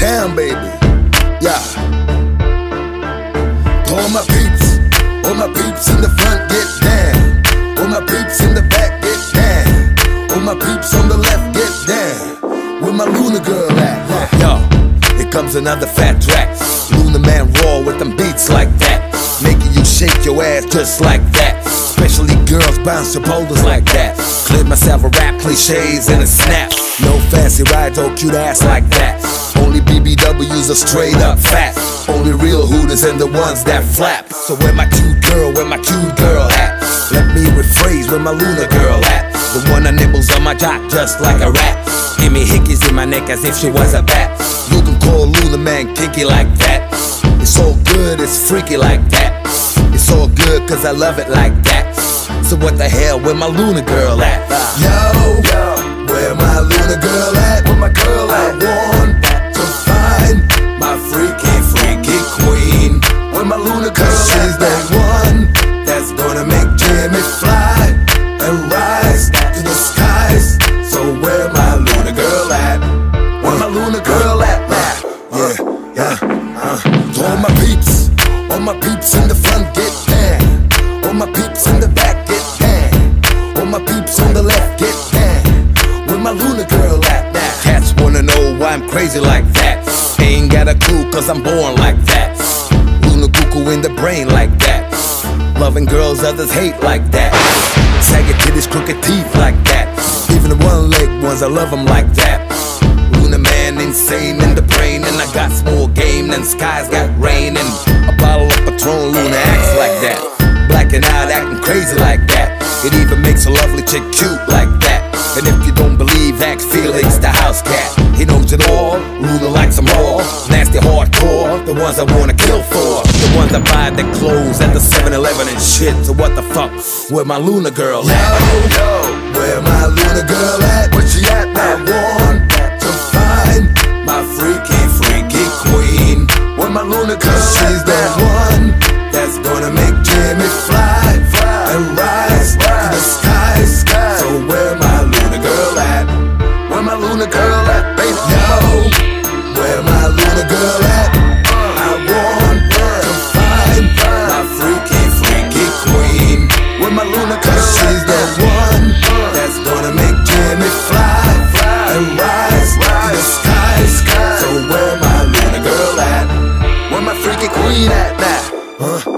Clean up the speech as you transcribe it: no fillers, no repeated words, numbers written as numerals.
town, baby. Yeah. To all my peeps in the front, get down. All my peeps in the back, get down. All my peeps on the left, get down. Where my Luna girl at? Yo, here comes another fat track. Lunaman raw with them beats like that, making you shake your ass just like that. Especially girls bounce your boulders like that. Clear myself a rap, cliches and a snap. No fancy rides or cute ass like that. Only BBWs are straight up fat. Only real hooters and the ones that flap. So where my cute girl at? Let me rephrase, where my Luna girl at? The one that nibbles on my jock just like a rat. Give me hickeys in my neck as if she was a bat. You can call Lunaman kinky like that. It's all good, it's freaky like that. It's all good cause I love it like that. So what the hell, where my Luna girl at? Yo, where my Luna girl at? Where my girl at? I want to find my freaky queen. Where my Luna girl at? She's the one that's gonna make Jimmy fly and rise to the skies. So where my Luna girl at? Where my Luna girl at? To all my peeps in the front, get down. All my peeps in the back, get down. All my peeps on the left, get down. Where my Luna girl at? Cats wanna know why I'm crazy like that. Ain't got a clue cause I'm born like that. Luna cuckoo in the brain like that. Loving girls others hate like that. Saggy titties, crooked teeth like that. Even the one-leg ones, I love them like that. Lunaman insane in the brain, and I got more game than skies got rain. And a bottle of Patron, Luna acts like that. Blacking out, acting crazy like that. It even makes a lovely chick cute like that. And if you don't believe, ask Felix, the house cat. He knows it all, Luna likes them all. Nasty hardcore, the ones I wanna kill for. The ones that buy their clothes at the 7-Eleven and shit. So what the fuck, where my Luna girl at? Yo, where my Luna girl at? Where she at now? I want to find my freaky queen. Where my Luna girl at? She's the one that's gonna make Jimmy fly and rise to the skies. So where my Luna girl at? Where my Luna girl at, baby? Yo, where my Luna girl at? I want to find my freaky queen. Where my Luna girl at? She's the one that's gonna make Jimmy fly and rise to the skies. So where my Luna girl at? Where my freaky queen at now?